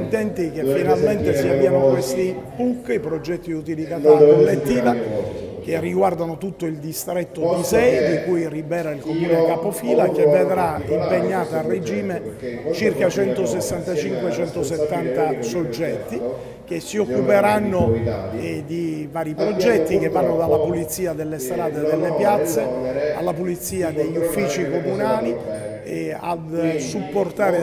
contenti che finalmente si avviano questi PUC, i progetti di utilità collettiva, che riguardano tutto il distretto di Sei, di cui Ribera è il comune capofila, che vedrà impegnata a regime circa 165-170 soggetti che si occuperanno di vari progetti che vanno dalla pulizia delle strade e delle piazze alla pulizia degli uffici comunali e ad supportare e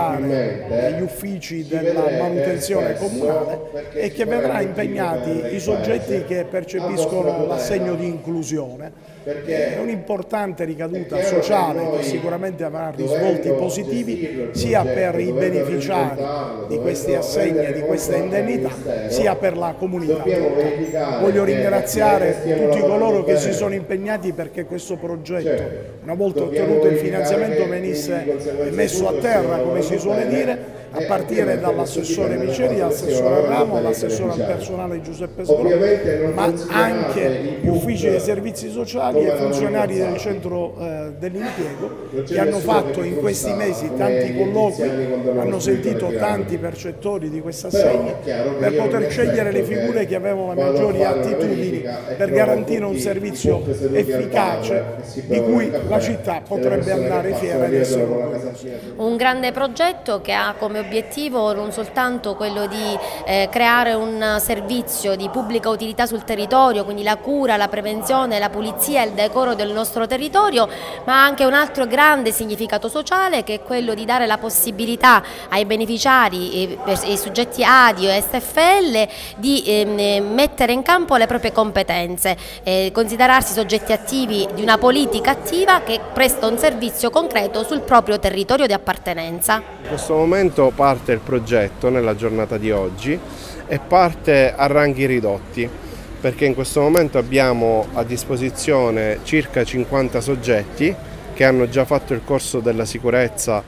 aiutare gli uffici della manutenzione comunale, e che vedrà impegnati i soggetti che percepiscono l'assegno di inclusione. È un'importante ricaduta sociale che sicuramente avrà risvolti positivi sia per i beneficiari di questi assegni e di queste indennità, sia per la comunità tutta. Voglio ringraziare tutti coloro che si sono impegnati perché questo progetto, una volta ottenuto il finanziamento, venisse messo a terra, come si suole dire, a partire dall'assessore Miceri, l'assessore Ramo, l'assessore al personale Giuseppe Sgro, ma anche gli uffici dei servizi sociali e i funzionari del centro dell'impiego, che hanno fatto in questi mesi tanti colloqui, hanno sentito tanti percettori di questi assegni per poter scegliere le figure che avevano le maggiori attitudini per garantire un servizio efficace di cui la città potrebbe andare fiera di essere orgogliosa. Un grande progetto che ha come obiettivo non soltanto quello di creare un servizio di pubblica utilità sul territorio, quindi la cura, la prevenzione, la pulizia e il decoro del nostro territorio, ma anche un altro grande significato sociale, che è quello di dare la possibilità ai beneficiari, ai soggetti ADI o SFL, di mettere in campo le proprie competenze, considerarsi soggetti attivi di una politica attiva che presta un servizio concreto sul proprio territorio di appartenenza. In questo momento parte il progetto nella giornata di oggi e parte a ranghi ridotti, perché in questo momento abbiamo a disposizione circa 50 soggetti che hanno già fatto il corso della sicurezza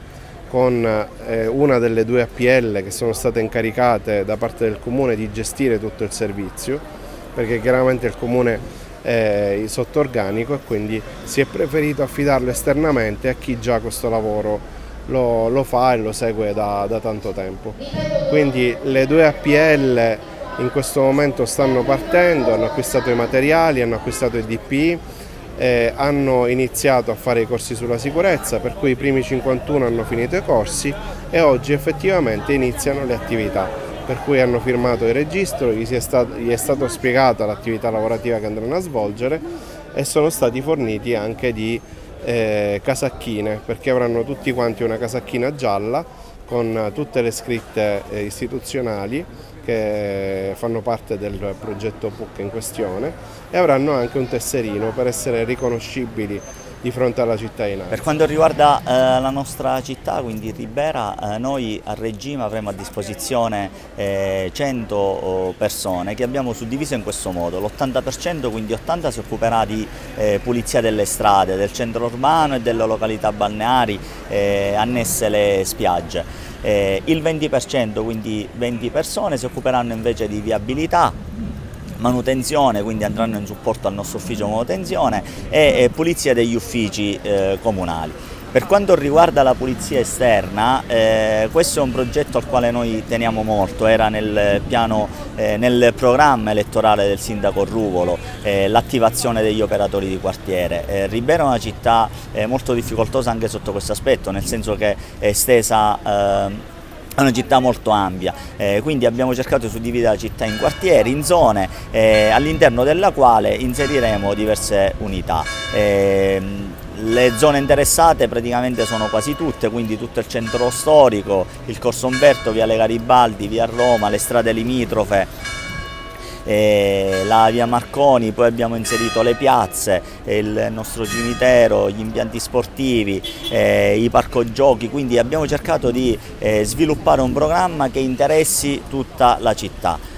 con una delle due APL che sono state incaricate da parte del Comune di gestire tutto il servizio, perché chiaramente il Comune è sotto organico e quindi si è preferito affidarlo esternamente a chi già questo lavoro lo fa e lo segue da tanto tempo. Quindi le due APL in questo momento stanno partendo, hanno acquistato i materiali, hanno acquistato i DPI, hanno iniziato a fare i corsi sulla sicurezza, per cui i primi 51 hanno finito i corsi e oggi effettivamente iniziano le attività, per cui hanno firmato il registro, gli è stato spiegata l'attività lavorativa che andranno a svolgere e sono stati forniti anche di casacchine, perché avranno tutti quanti una casacchina gialla con tutte le scritte istituzionali che fanno parte del progetto PUC in questione, e avranno anche un tesserino per essere riconoscibili di fronte alla cittadinanza. Per quanto riguarda la nostra città, quindi Ribera, noi a regime avremo a disposizione 100 persone che abbiamo suddiviso in questo modo: l'80%, quindi 80 si occuperà di pulizia delle strade, del centro urbano e delle località balneari annesse le spiagge. Il 20%, quindi 20 persone, si occuperanno invece di viabilità, manutenzione, quindi andranno in supporto al nostro ufficio manutenzione, e pulizia degli uffici comunali. Per quanto riguarda la pulizia esterna, questo è un progetto al quale noi teniamo molto, era nel programma elettorale del sindaco Ruvolo, l'attivazione degli operatori di quartiere. Ribera è una città molto difficoltosa anche sotto questo aspetto, nel senso che è estesa, è una città molto ampia, quindi abbiamo cercato di suddividere la città in quartieri, in zone, all'interno della quale inseriremo diverse unità. Le zone interessate praticamente sono quasi tutte, quindi tutto il centro storico, il Corso Umberto, Viale Garibaldi, Via Roma, le strade limitrofe, la via Marconi, poi abbiamo inserito le piazze, il nostro cimitero, gli impianti sportivi, i parco giochi, quindi abbiamo cercato di sviluppare un programma che interessi tutta la città.